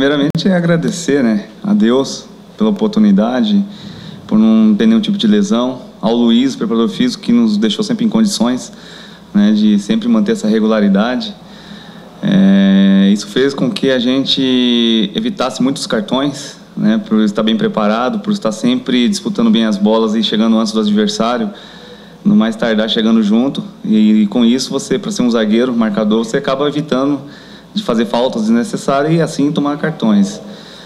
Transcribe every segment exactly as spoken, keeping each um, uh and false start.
primeiramente é agradecer, né, a Deus pela oportunidade, por não ter nenhum tipo de lesão, ao Luiz, preparador físico, que nos deixou sempre em condições, né, de sempre manter essa regularidade. É, isso fez com que a gente evitasse muitos cartões, né, por estar bem preparado, por estar sempre disputando bem as bolas e chegando antes do adversário, no mais tardar chegando junto. E, e com isso, você, para ser um zagueiro, marcador, você acaba evitando de fazer faltas desnecessárias e assim tomar cartões.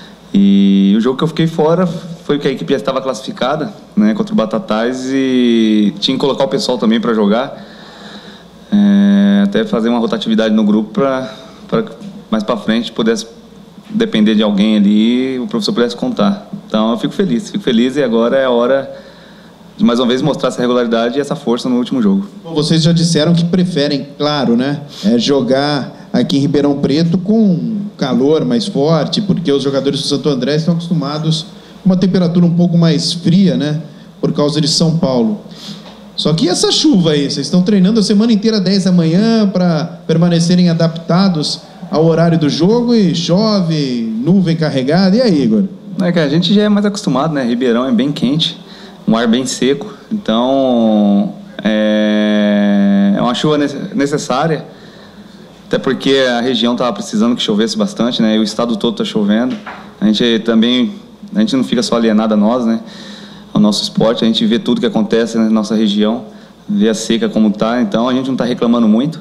E o jogo que eu fiquei fora foi que a equipe já estava classificada, né, contra o Batatais, e tinha que colocar o pessoal também para jogar, é, até fazer uma rotatividade no grupo para mais para frente pudesse depender de alguém ali e o professor pudesse contar. Então eu fico feliz, fico feliz e agora é a hora de mais uma vez mostrar essa regularidade e essa força no último jogo. Bom, vocês já disseram que preferem, claro, né, é jogar aqui em Ribeirão Preto com calor mais forte, porque os jogadores do Santo André estão acostumados com uma temperatura um pouco mais fria, né, por causa de São Paulo. Só que essa chuva aí, vocês estão treinando a semana inteira, dez da manhã, para permanecerem adaptados ao horário do jogo e chove, nuvem carregada, e aí, Igor? É que a gente já é mais acostumado, né, Ribeirão é bem quente, um ar bem seco, então é, é uma chuva necessária, até porque a região estava precisando que chovesse bastante, né, e o estado todo está chovendo. A gente também, a gente não fica só alienado a nós, né, ao nosso esporte, a gente vê tudo que acontece na nossa região, vê a seca como está, então a gente não está reclamando muito.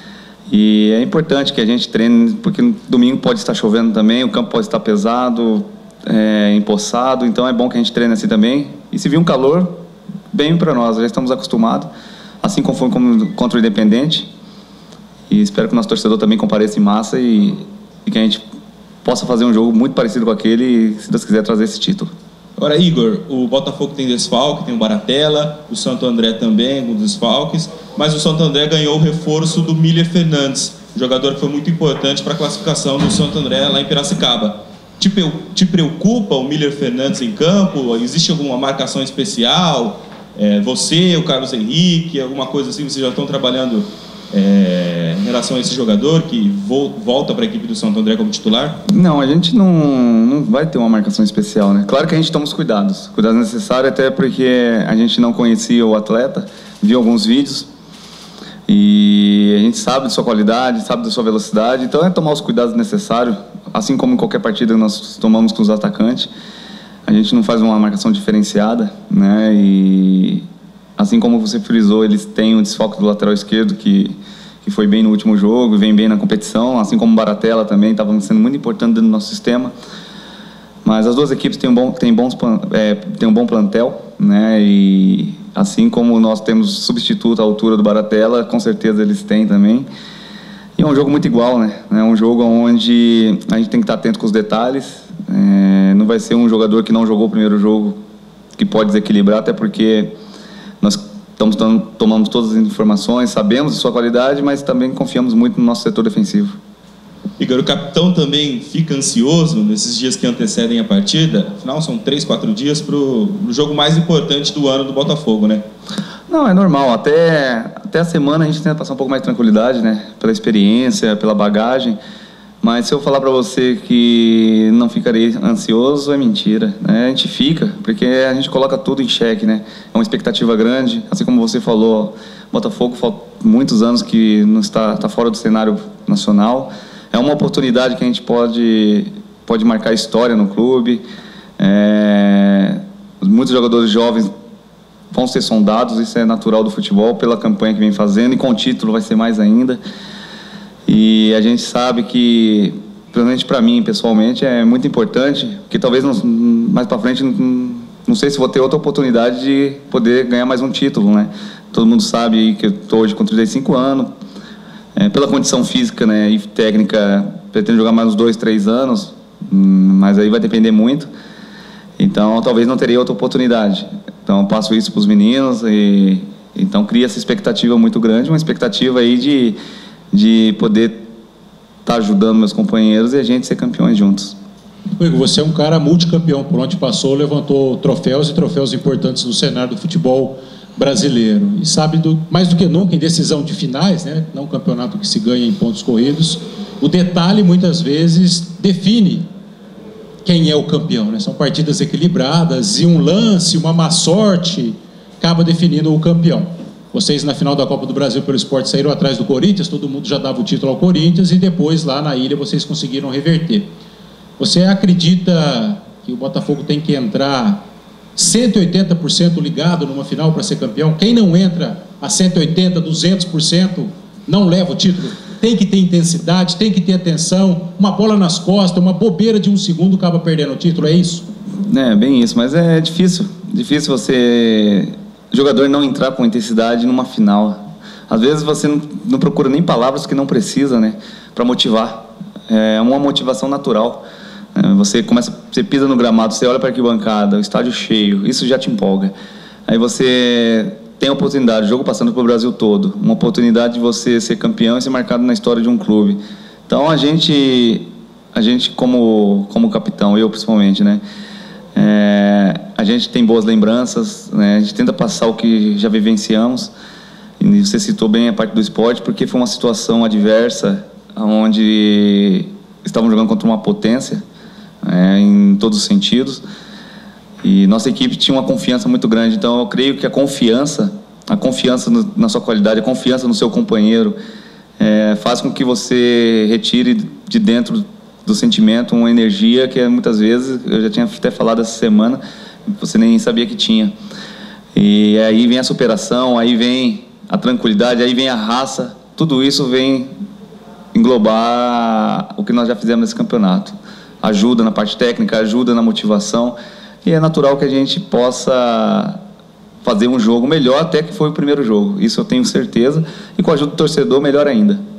E é importante que a gente treine, porque no domingo pode estar chovendo também, o campo pode estar pesado, é, empoçado, então é bom que a gente treine assim também. E se vir um calor, bem para nós, já estamos acostumados, assim como foi contra o Independente. E espero que o nosso torcedor também compareça em massa e, e que a gente possa fazer um jogo muito parecido com aquele e, se Deus quiser, trazer esse título. Agora, Igor, o Botafogo tem desfalque, tem o Baratella, o Santo André também com desfalques, mas o Santo André ganhou o reforço do Miller Fernandes, jogador que foi muito importante para a classificação do Santo André lá em Piracicaba. Te, te preocupa o Miller Fernandes em campo? Existe alguma marcação especial? É, você, o Carlos Henrique, alguma coisa assim, vocês já estão trabalhando é, em relação a esse jogador que vo, volta para a equipe do Santo André como titular? Não, a gente não, não vai ter uma marcação especial, né? Claro que a gente toma os cuidados, cuidados necessários, até porque a gente não conhecia o atleta, viu alguns vídeos e a gente sabe de sua qualidade, sabe da sua velocidade, então é tomar os cuidados necessários, assim como em qualquer partida nós tomamos com os atacantes. A gente não faz uma marcação diferenciada, né? E assim como você frisou, eles têm o desfalque do lateral esquerdo que, que foi bem no último jogo, vem bem na competição, assim como o Baratella também estava sendo muito importante dentro do nosso sistema. Mas as duas equipes têm um bom, têm bons, é, têm um bom plantel, né? E assim como nós temos substituto à altura do Baratella, com certeza eles têm também. E é um jogo muito igual, né? É um jogo onde a gente tem que estar atento com os detalhes. É, não vai ser um jogador que não jogou o primeiro jogo que pode desequilibrar, até porque nós estamos tomando todas as informações, sabemos de sua qualidade, mas também confiamos muito no nosso setor defensivo. Igor, o capitão também fica ansioso nesses dias que antecedem a partida? Afinal, são três, quatro dias para o jogo mais importante do ano do Botafogo, né? Não, é normal. Até, até a semana a gente tenta passar um pouco mais de tranquilidade, né? Pela experiência, pela bagagem. Mas se eu falar para você que não ficarei ansioso, é mentira, né? A gente fica, porque a gente coloca tudo em xeque, né? É uma expectativa grande, assim como você falou, Botafogo falta muitos anos que não está, está fora do cenário nacional. É uma oportunidade que a gente pode, pode marcar história no clube. É, muitos jogadores jovens vão ser sondados, isso é natural do futebol, pela campanha que vem fazendo, e com o título vai ser mais ainda. E a gente sabe que, principalmente para mim, pessoalmente, é muito importante, porque talvez não, mais para frente, não, não sei se vou ter outra oportunidade de poder ganhar mais um título, né? Todo mundo sabe que eu estou hoje com trinta e cinco anos, é, pela condição física, né, e técnica, pretendo jogar mais uns dois, três anos, mas aí vai depender muito. Então, talvez não teria outra oportunidade. Então, eu passo isso para os meninos e então cria essa expectativa muito grande, uma expectativa aí de de poder estar tá ajudando meus companheiros e a gente ser campeões juntos. Igor, você é um cara multicampeão, por onde passou, levantou troféus e troféus importantes no cenário do futebol brasileiro. E sabe, do, mais do que nunca, em decisão de finais, né? Não um campeonato que se ganha em pontos corridos, o detalhe, muitas vezes, define quem é o campeão, né? São partidas equilibradas e um lance, uma má sorte acaba definindo o campeão. Vocês na final da Copa do Brasil pelo Sport saíram atrás do Corinthians, todo mundo já dava o título ao Corinthians e depois lá na ilha vocês conseguiram reverter. Você acredita que o Botafogo tem que entrar cento e oitenta por cento ligado numa final para ser campeão? Quem não entra a cento e oitenta por cento, duzentos por cento não leva o título? Tem que ter intensidade, tem que ter atenção, uma bola nas costas, uma bobeira de um segundo acaba perdendo o título, é isso? É, bem isso, mas é difícil, difícil você, jogador, não entrar com intensidade numa final. Às vezes você não, não procura nem palavras que não precisa, né, para motivar. É uma motivação natural. É, você começa, você pisa no gramado, você olha para a arquibancada, o estádio cheio, isso já te empolga. Aí você tem a oportunidade, o jogo passando pelo Brasil todo, uma oportunidade de você ser campeão e ser marcado na história de um clube. Então a gente, a gente como, como capitão, eu principalmente, né, é, a gente tem boas lembranças, né, a gente tenta passar o que já vivenciamos, e você citou bem a parte do esporte, porque foi uma situação adversa, onde estavam jogando contra uma potência, é, em todos os sentidos, e nossa equipe tinha uma confiança muito grande. Então eu creio que a confiança, a confiança no, na sua qualidade, a confiança no seu companheiro, é, faz com que você retire de dentro do sentimento uma energia que muitas vezes, eu já tinha até falado essa semana, você nem sabia que tinha. E aí vem a superação, aí vem a tranquilidade, aí vem a raça, tudo isso vem englobar o que nós já fizemos nesse campeonato. Ajuda na parte técnica, ajuda na motivação, e é natural que a gente possa fazer um jogo melhor até que foi o primeiro jogo. Isso eu tenho certeza, e com a ajuda do torcedor, melhor ainda.